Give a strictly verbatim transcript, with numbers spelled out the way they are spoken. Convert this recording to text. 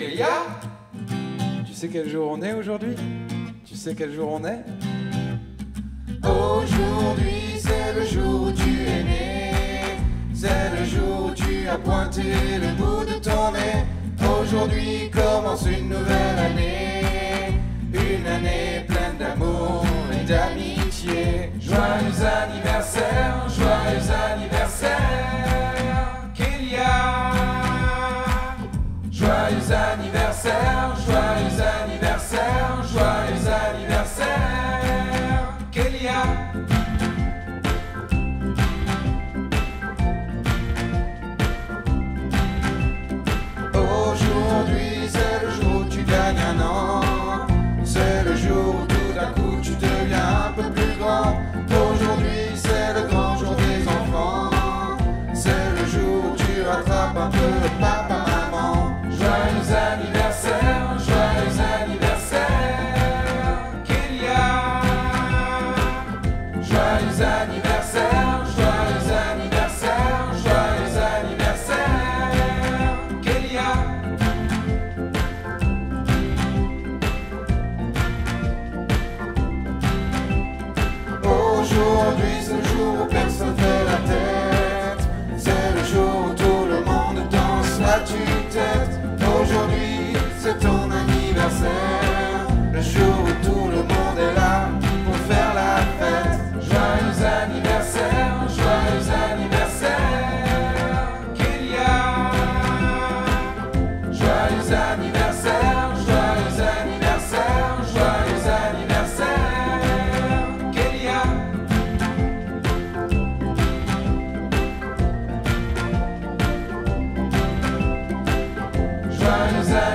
Kélia. Tu sais quel jour on est aujourd'hui? Tu sais quel jour on est? Aujourd'hui c'est le jour où tu es né. C'est le jour où tu as pointé le bout de ton nez. Aujourd'hui commence une nouvelle année. Une année pleine d'amour et d'amitié. Joyeux anniversaire, joyeux anniversaire, Kélia. Joyeux anniversaire, joyeux anniversaire, joyeux anniversaire, Kélia. Aujourd'hui c'est le jour où tu gagnes un an. C'est le jour où tout d'un coup tu deviens un peu plus grand. Aujourd'hui c'est le grand jour des enfants. C'est le jour où tu rattrapes un peu le papa, maman. Joyeux anniversaire, joyeux anniversaire, Kélia. Joyeux anniversaire, joyeux anniversaire, joyeux anniversaire, Kélia. Aujourd'hui c'est le jour où personne fait la tête. C'est le jour où tout le monde danse la tue-tête. Aujourd'hui c'est ton anniversaire. Le jour où tout le monde est là pour faire la fête. Joyeux anniversaire, joyeux anniversaire, Kélia. Joyeux anniversaire, joyeux anniversaire, joyeux anniversaire, Kélia. Joyeux